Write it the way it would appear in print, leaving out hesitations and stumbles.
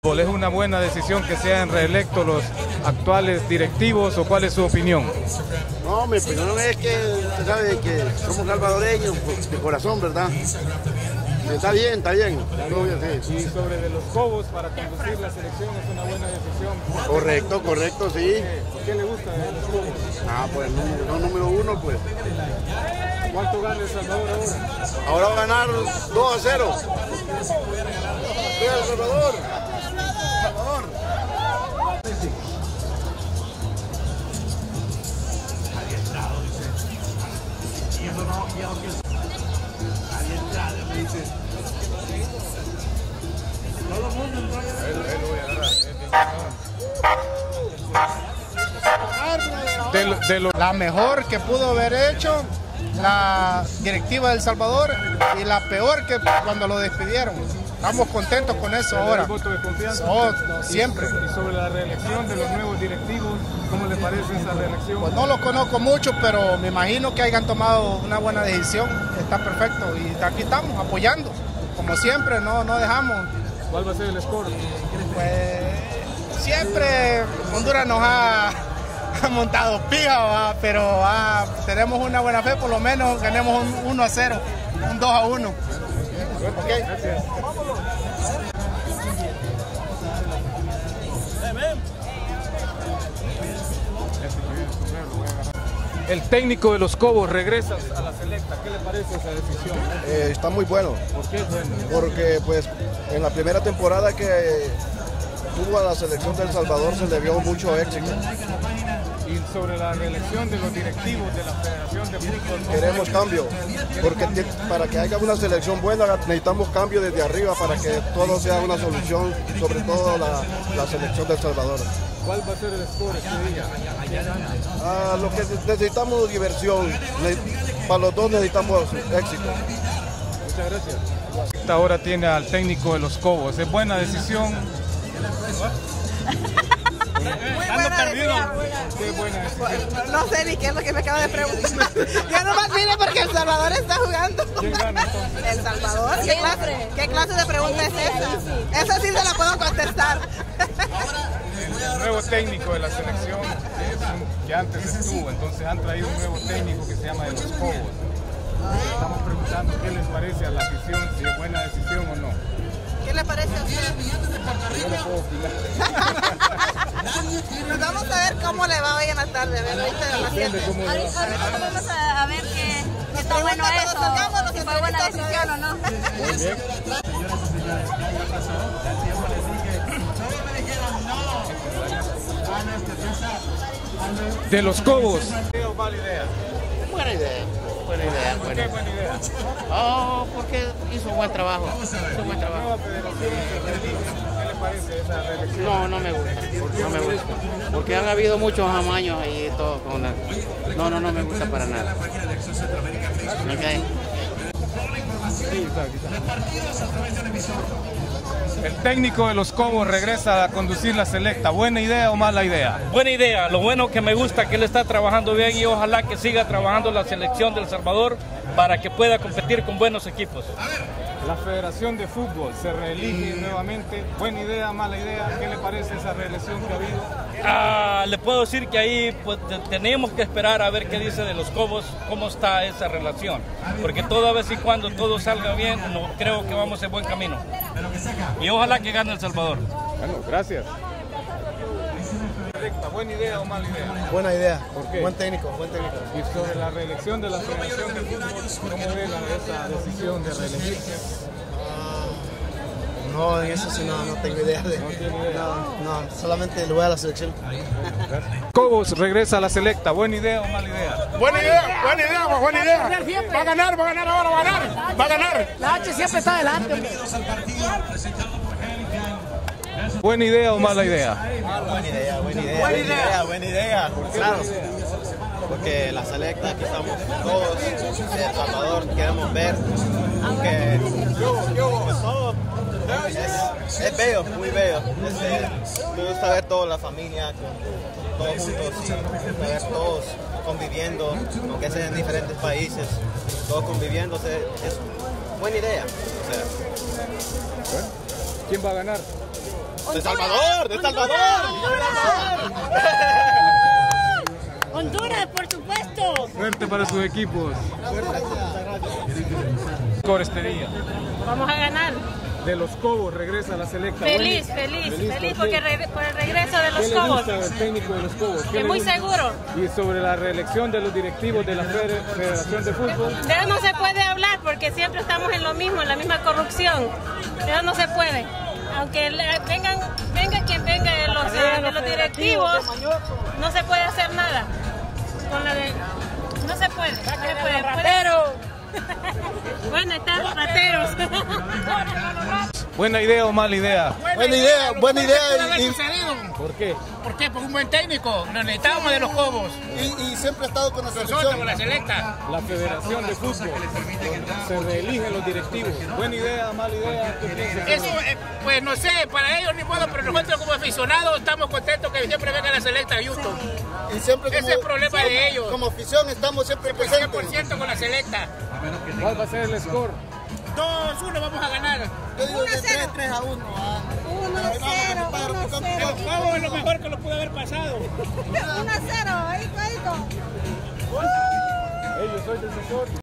¿Es una buena decisión que sean reelectos los actuales directivos o cuál es su opinión? No, mi opinión es que usted sabe que somos salvadoreños pues, de corazón, ¿verdad? Está bien, está bien. Sí. Y sobre de los Cobos para conducir la selección es una buena decisión. Correcto, correcto, sí. ¿Por qué le gusta de los Cobos? Ah, pues número uno, pues. ¿Cuánto gana El Salvador ahora? Ahora va a ganar 2-0. ¡Viva El Salvador! La mejor que pudo haber hecho la directiva de El Salvador y la peor que cuando lo despidieron. Estamos contentos con eso ahora. ¿El voto de confianza? Siempre. Y sobre la reelección de los nuevos directivos, ¿cómo le parece esa reelección? Pues no los conozco mucho, pero me imagino que hayan tomado una buena decisión. Está perfecto y aquí estamos apoyando. Como siempre, no dejamos. ¿Cuál va a ser el score? Pues siempre Honduras nos ha montado pija, pero tenemos una buena fe, por lo menos ganemos un 1-0, un 2-1. Okay. Gracias. El técnico de los Cobos regresa a la selecta. ¿Qué le parece esa decisión? Está muy bueno. ¿Por qué es bueno? Porque pues en la primera temporada que tuvo a la selección de El Salvador se le vio mucho éxito. Y sobre la reelección de los directivos de la Federación de Fútbol. Queremos cambio, porque para que haya una selección buena necesitamos cambio desde arriba para que todo sea una solución, sobre todo la selección de El Salvador. ¿Cuál va a ser el score este día? Lo que necesitamos diversión, para los dos necesitamos éxito. Muchas gracias. Esta hora tiene al técnico de los Cobos. ¿Es buena decisión? Ando perdido. Qué buena decisión. No sé ni qué es lo que me acaba de preguntar. Yo nomás vine porque El Salvador está jugando. ¿Quién gana entonces? ¿El Salvador? ¿Qué clase de pregunta es esa? Esa sí se la puedo contestar. El nuevo técnico de la selección que antes estuvo, entonces han traído un nuevo técnico que se llama de los Cobos. Estamos preguntando qué les parece a la afición, si es buena decisión o no. ¿Qué le parece a usted? Yo no puedo opinar. Pues vamos a ver cómo le va hoy en la tarde. Depende cómo le va. Ahorita vamos a ver qué está bueno eso, si fue buena decisión o no. Muy bien. De los Cobos. ¿Qué mala idea? Buena idea. Buena idea. ¿Por qué buena idea? Oh, porque hizo un buen trabajo. Hizo un buen trabajo. Nueva federación se reelige. ¿Qué le parece esa reelección? No, no me gusta. No me gusta. Porque han habido muchos amaños ahí y todo. No me gusta para nada. Okay. El técnico de los Cobos regresa a conducir la selecta. ¿Buena idea o mala idea? Buena idea. Lo bueno que me gusta que él está trabajando bien y ojalá que siga trabajando la selección de El Salvador para que pueda competir con buenos equipos. La Federación de Fútbol se reelige nuevamente. ¿Buena idea, mala idea? ¿Qué le parece esa reelección que ha habido? Le puedo decir que ahí pues, tenemos que esperar a ver qué dice de los Cobos, cómo está esa relación. Porque toda vez y cuando todo salga bien, creo que vamos en buen camino. Y ojalá que gane El Salvador. Bueno, gracias. ¿Buena idea o mala idea? Buena idea. ¿Por qué? Buen técnico. Y sobre la reelección de la Federación de Fútbol, ¿cómo ve esa decisión de reelegirse? No, en eso sí no tengo idea de. No tiene idea. No, solamente le voy a la selección. Cobos regresa a la selecta. ¿Buena idea o mala idea? Buena idea. Va a ganar ahora, va a ganar. La H siempre está adelante. ¿Buena idea o mala idea? Buena idea. Claro. Porque la selecta, aquí estamos todos, El Salvador, queremos ver que pues, todo es bello, muy bello. Me gusta ver toda la familia, todos juntos, me gusta ver todos conviviendo, aunque sean en diferentes países, todos conviviendo, es buena idea. O sea. ¿Quién va a ganar? ¡De Salvador! ¡De Salvador! Honduras, por supuesto. Suerte para sus equipos. Por este día. Vamos a ganar. De los Cobos regresa la selecta. Feliz porque por el regreso de los Cobos. ¿Qué le gusta el técnico de los Cobos? Que muy seguro. Y sobre la reelección de los directivos de la Federación de Fútbol. De eso no se puede hablar porque siempre estamos en lo mismo, en la misma corrupción. De eso no se puede. Aunque venga quien venga de los directivos, no se puede hacer nada. No se puede. Ratero. Bueno, están rateros. ¿Buena idea o mala idea? Buena idea. ¿Por qué? ¿Por qué? Porque un buen técnico. Nos necesitamos de los Cobos. Y siempre ha estado con la selección. Nosotros, con la selecta. La Federación de Fútbol. Se reeligen los directivos. ¿Buena idea, mala idea? ¿Qué piensas? Eso, pues no sé, para ellos ni modo, pero nosotros como aficionados estamos contentos que siempre venga la selecta a Houston. Y siempre ese es el problema de ellos. Como afición estamos siempre presentes. 100% con la selecta. ¿Cuál va a ser el score? 2-1 vamos a ganar. 1-0. 3-1. 1-0. Los Cobos es lo mejor que lo pudo haber pasado. 1-0, ahí. Ellos soy del sector.